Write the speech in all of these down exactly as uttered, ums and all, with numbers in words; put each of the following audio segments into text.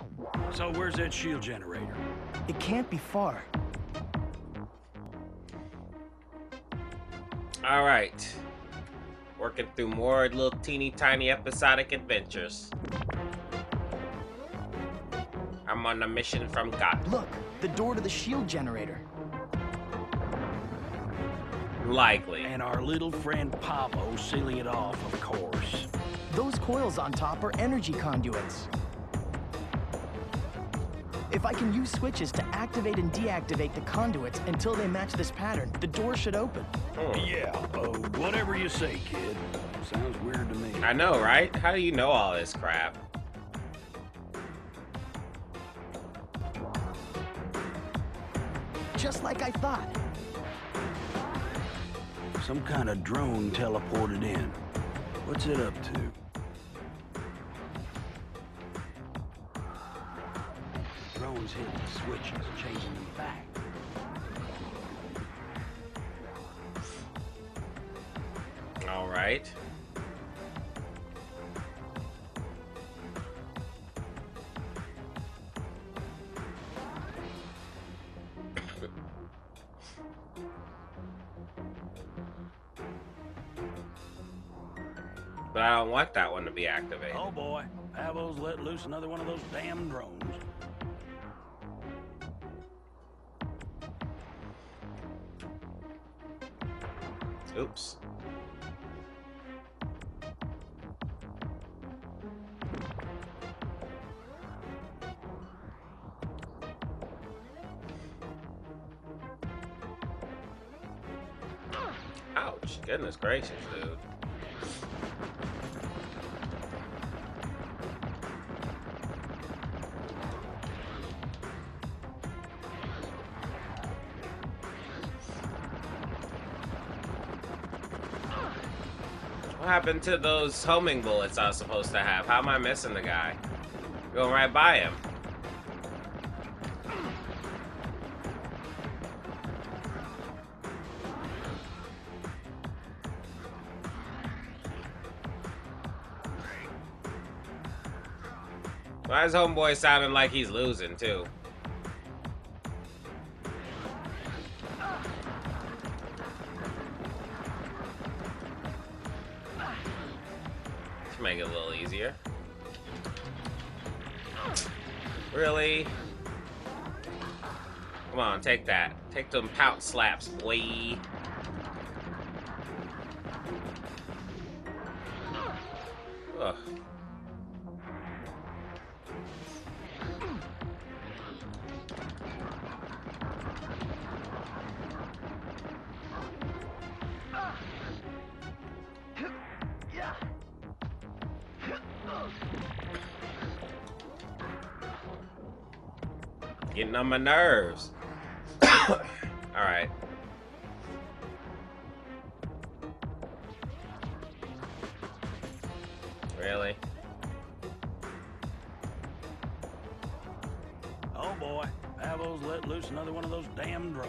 So where's that shield generator? It can't be far. All right. Working through more little teeny tiny episodic adventures. I'm on a mission from God. Look, the door to the shield generator. Likely. And our little friend Paavo sealing it off, of course. Those coils on top are energy conduits. If I can use switches to activate and deactivate the conduits until they match this pattern, the door should open. Hmm. Yeah, uh, whatever you say, kid. Sounds weird to me. I know, right? How do you know all this crap? Just like I thought. Some kind of drone teleported in. What's it up to? Drone's hitting the switches, changing them back. All right. But I don't want that one to be activated. Oh boy, Paavo's let loose another one of those damn drones. Oops. Ouch. Goodness gracious, dude. What happened to those homing bullets I was supposed to have? How am I missing the guy? Going right by him. Why is homeboy sounding like he's losing too? To make it a little easier. Really? Come on, take that. Take them pout slaps, boy. Ugh. Getting on my nerves. All right. Really? Oh boy, Paavo's let loose another one of those damn drones.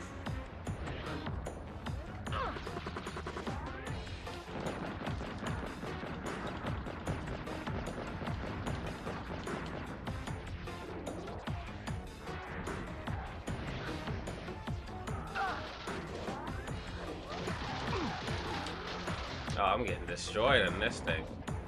Oh, I'm getting destroyed in this thing.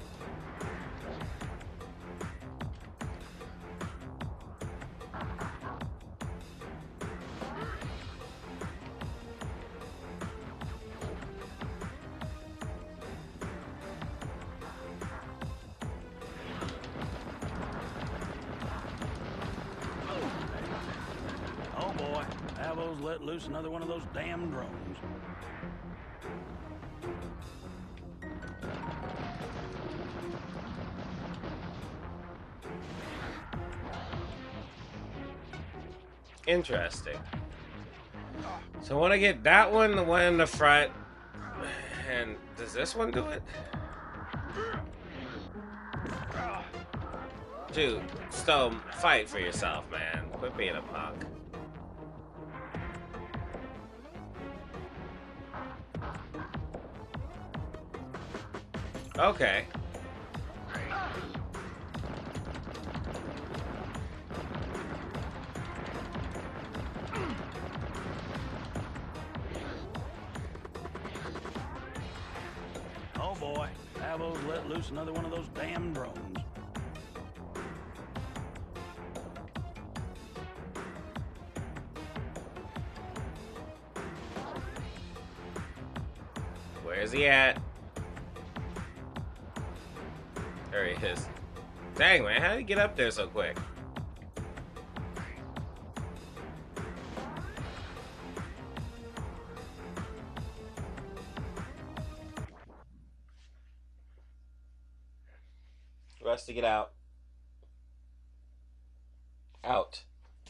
Oh boy, Paavo's let loose another one of those damn drones. Interesting. So I want to get that one, the one in the front. And does this one do it? Dude, Stome, fight for yourself, man. Quit being a punk. Okay. Paavo's let loose another one of those damn drones. Where's he at? There he is. Dang, man, how did he get up there so quick? Rusty, get out. Out.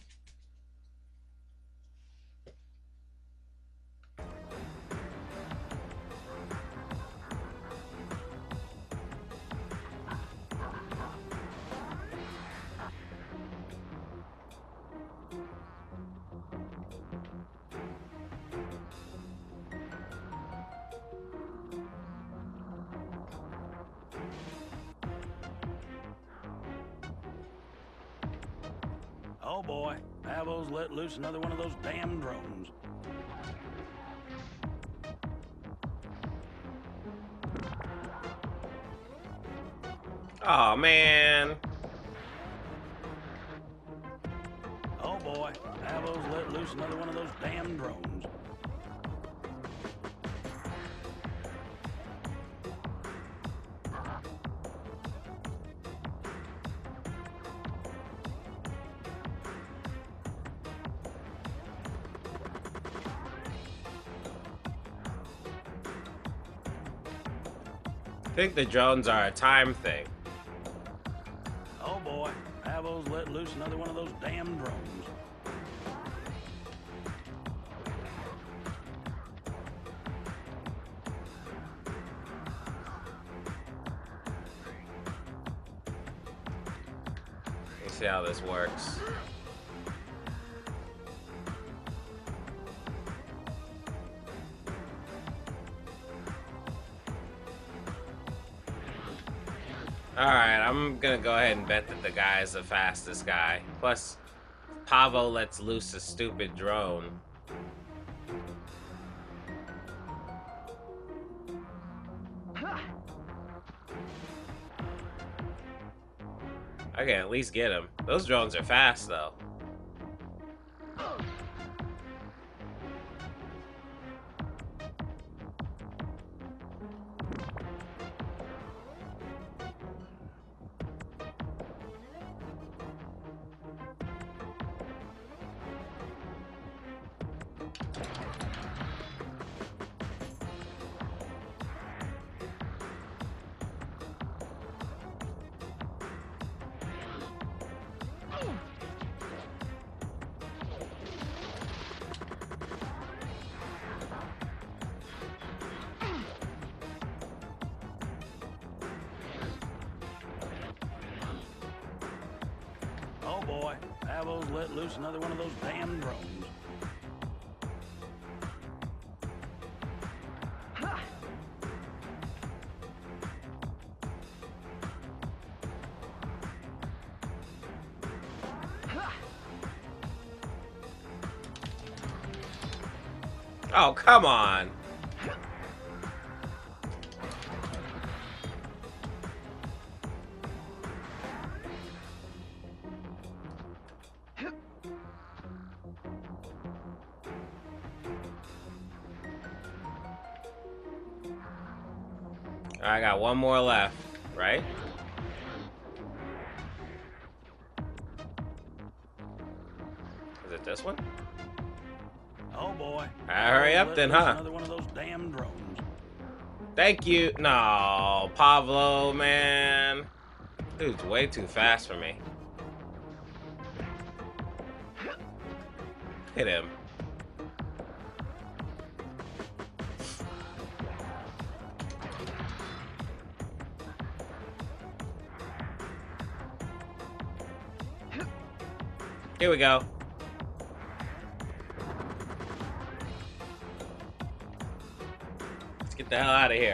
Oh boy, Paavo's let loose another one of those damn drones. Oh man. Oh boy, Paavo's let loose another one of those damn drones. I think the drones are a time thing. Oh boy, Paavo's let loose another one of those damn drones. Let's see how this works. Alright, I'm gonna go ahead and bet that the guy is the fastest guy. Plus, Paavo lets loose a stupid drone. I can at least get him. Those drones are fast, though. Oh boy, Paavo's let loose another one of those damn drones. Oh, come on. I got one more left, right? Is it this one? Oh boy. Hurry up then, huh? Another one of those damn drones. Thank you. No, Pablo, man. Dude's way too fast for me. Hit him. Here we go. Let's get the hell out of here.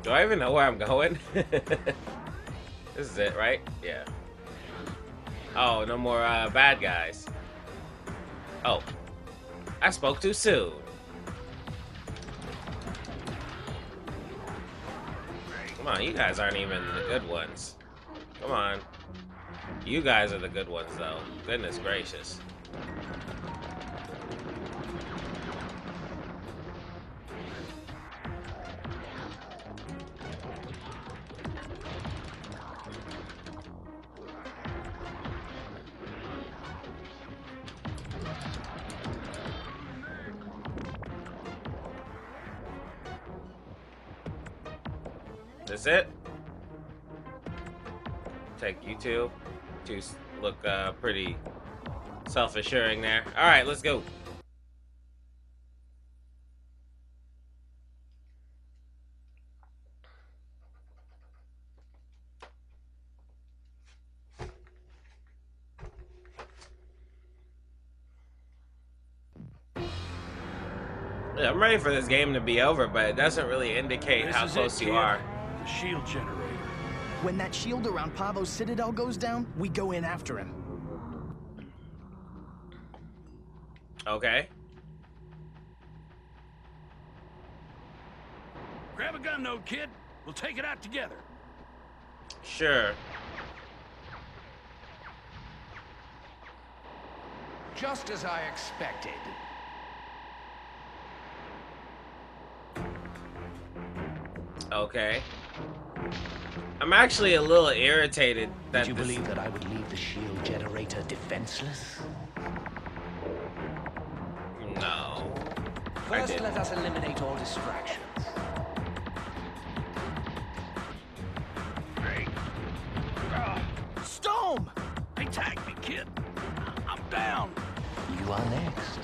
Do I even know where I'm going? This is it, right? Yeah. Oh, no more uh, bad guys. Oh. I spoke too soon. Come on, you guys aren't even the good ones. Come on. You guys are the good ones, though. Goodness gracious. That's it. Take you two. Two look uh, pretty self-assuring there. All right, let's go. Yeah, I'm ready for this game to be over, but it doesn't really indicate This how is close it, you kid. are. The shield generator. When that shield around Paavo's citadel goes down, we go in after him. Okay. Grab a gun, though, kid. We'll take it out together. Sure. Just as I expected. Okay. I'm actually a little irritated that Did you this... believe that I would leave the shield generator defenseless? No. I First, did. let us eliminate all distractions. Great. Ah, Stome! they tagged me, kid. I'm down. You are next.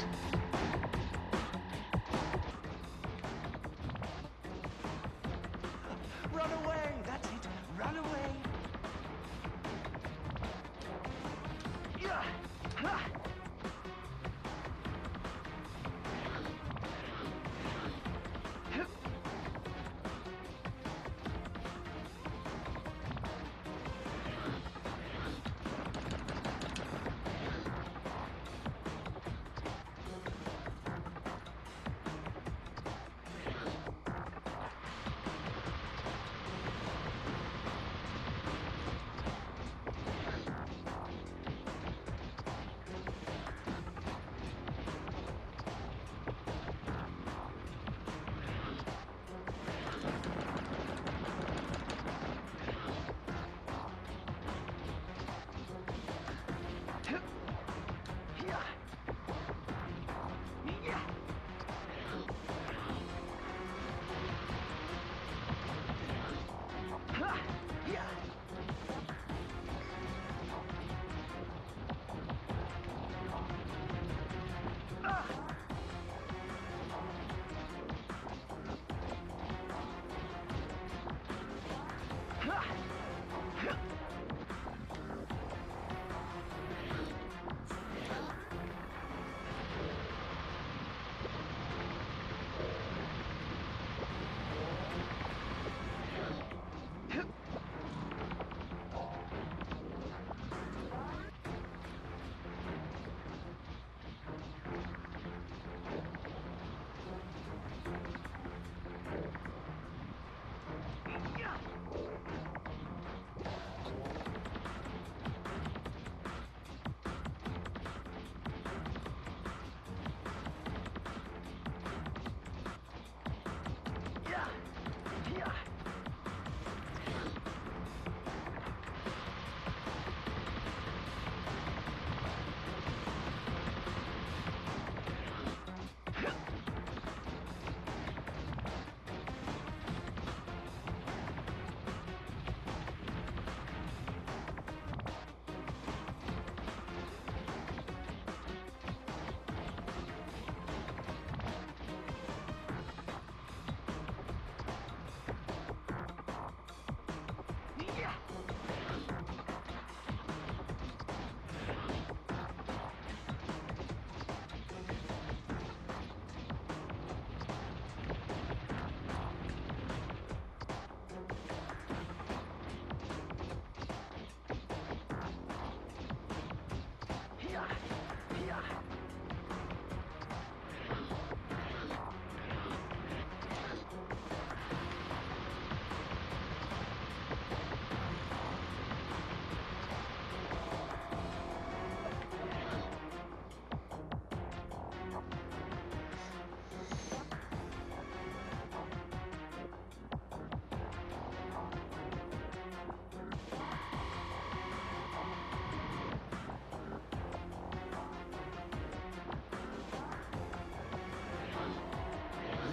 Run away! That's it! Run away! Yeah. Ha.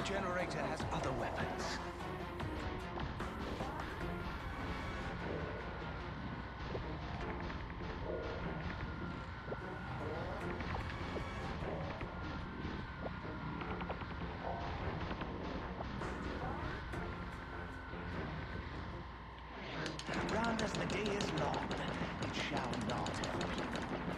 generator has other weapons. Run as the day is long. It shall not help you.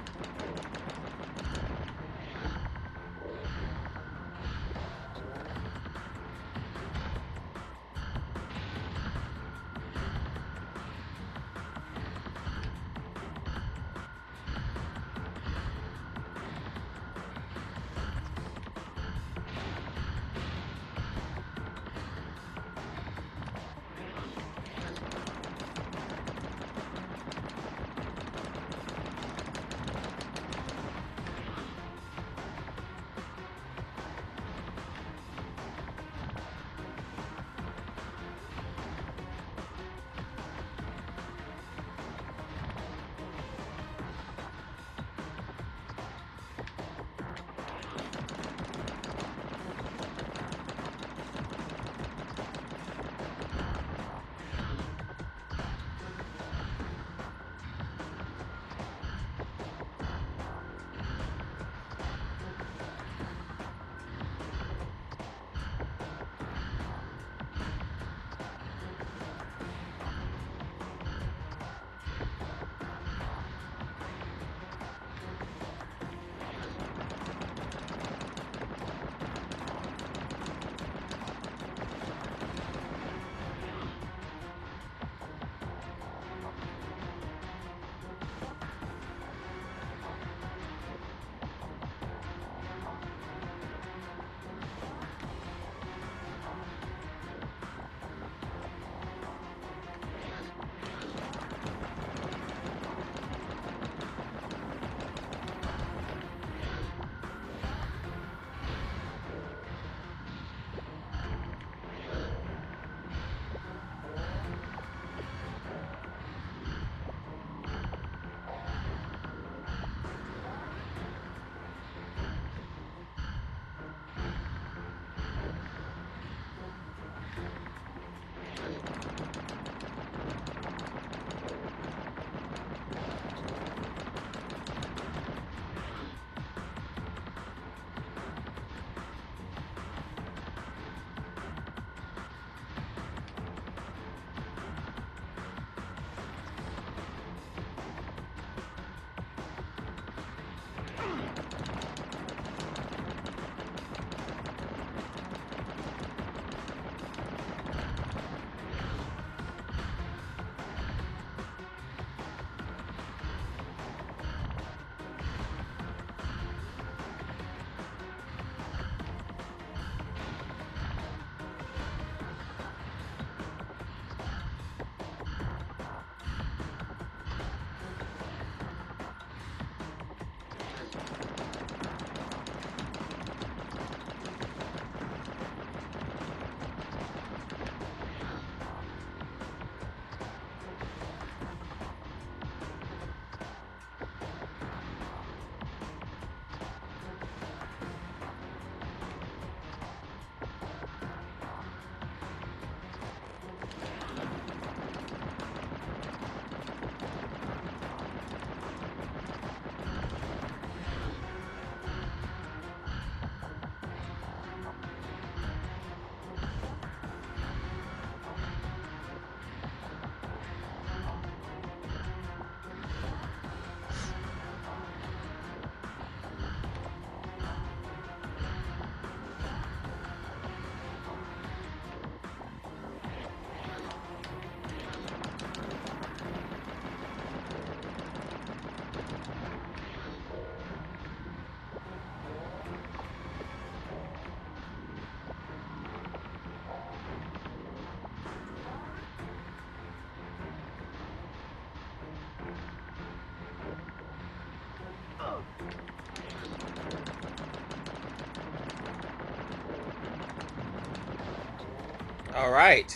All right.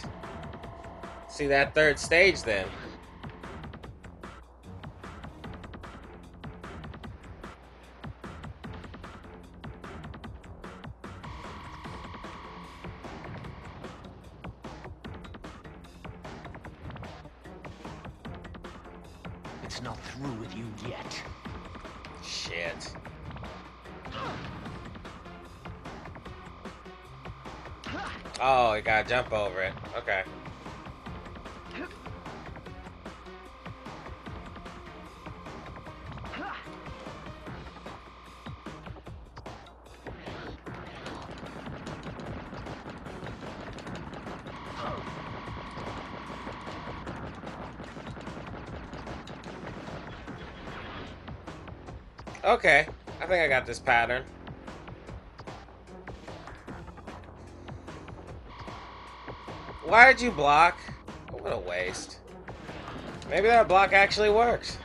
See that third stage then. It's not through with you yet. Shit. Oh, you gotta jump over it. Okay. Okay, I think I got this pattern. Why did you block? Oh, what a waste. Maybe that block actually works.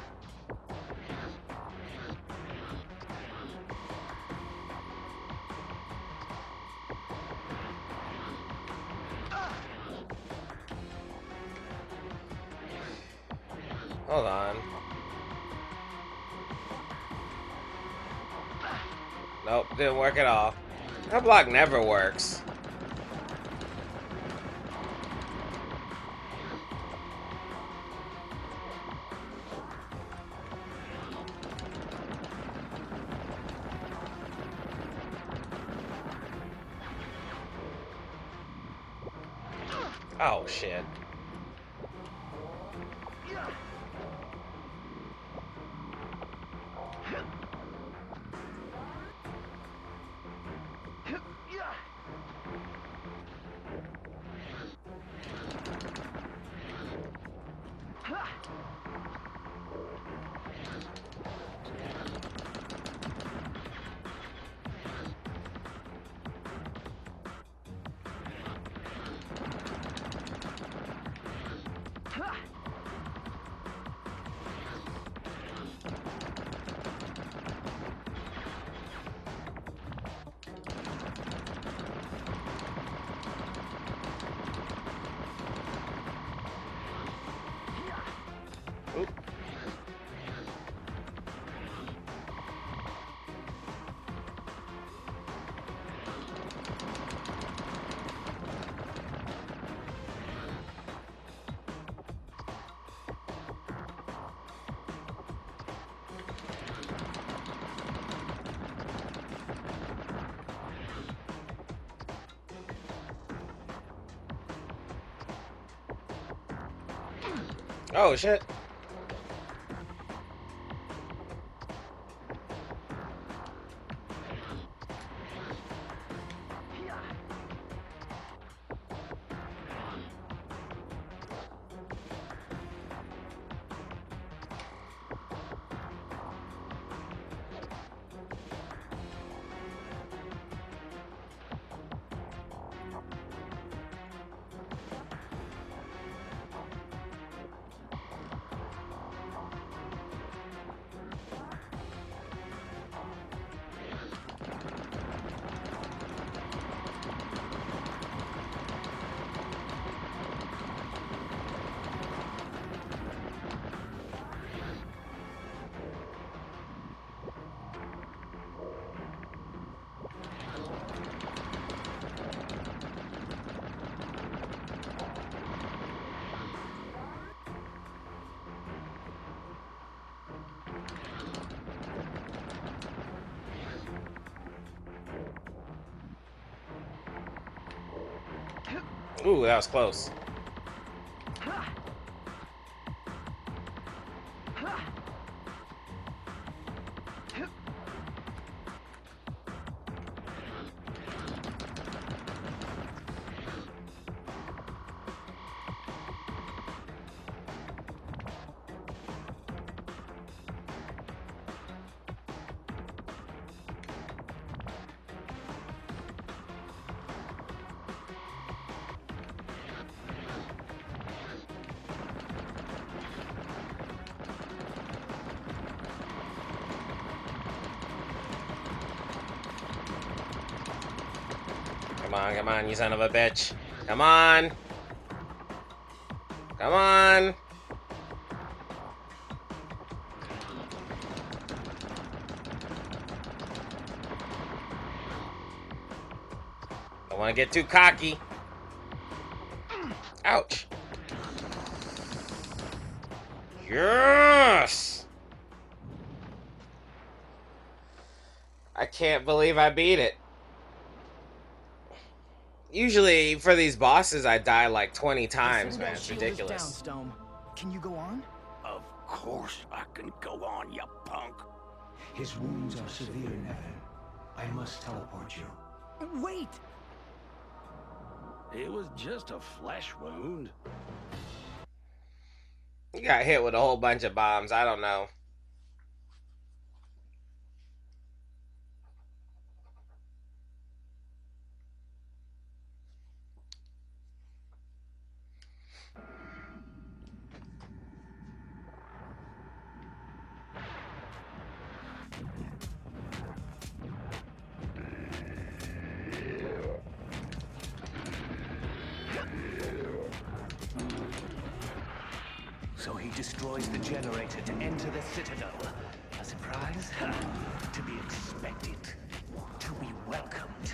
Hold on. Nope, didn't work at all. That block never works. Oh, shit. Oop. Oh, shit. Ooh, that was close. Come on, come on, you son of a bitch. Come on. Come on. Don't want to get too cocky. Yes! I can't believe I beat it. Usually, for these bosses, I die like twenty times, man. It's ridiculous. Down, Stome. Can you go on? Of course I can go on, you punk. His wounds are severe, Nevin. I must teleport you. Wait! It was just a flesh wound. You got hit with a whole bunch of bombs. I don't know. So he destroys the generator to enter the Citadel. A surprise? To be expected. To be welcomed.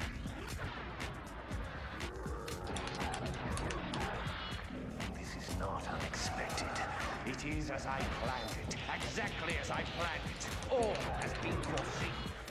This is not unexpected. It is as I planned it. Exactly as I planned it. All has been foreseen.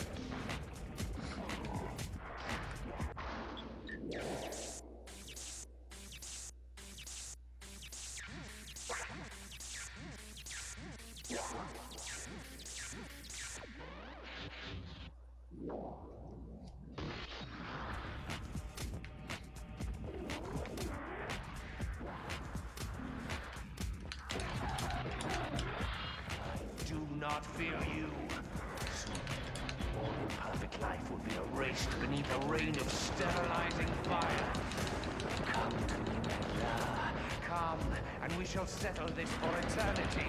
Not fear you. Soon, all imperfect life will be erased beneath a rain of sterilizing fire. Come to me, Medla. Come, and we shall settle this for eternity.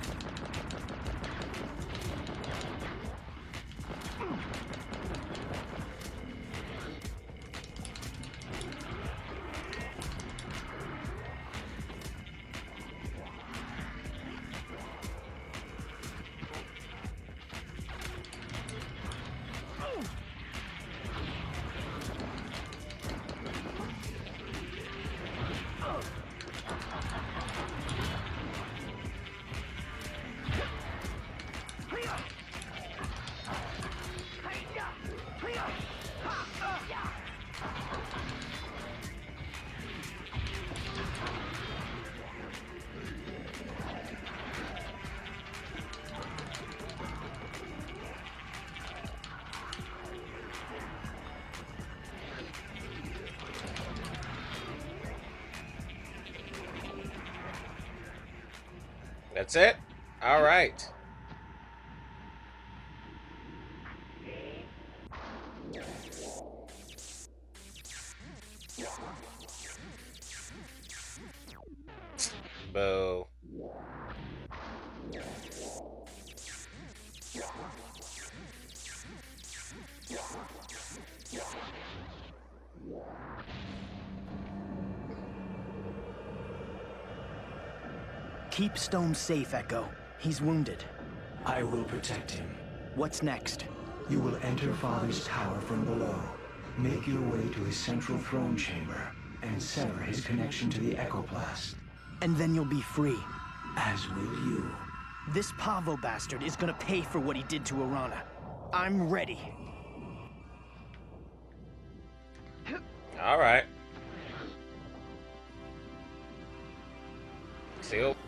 That's it? All right. Boo. Keep Stome safe, Echo. He's wounded. I will protect him. What's next? You will enter Father's tower from below. Make your way to his central throne chamber and sever his connection to the Echoplast. And then you'll be free. As will you. This Paavo bastard is gonna pay for what he did to Arana. I'm ready. All right. See you.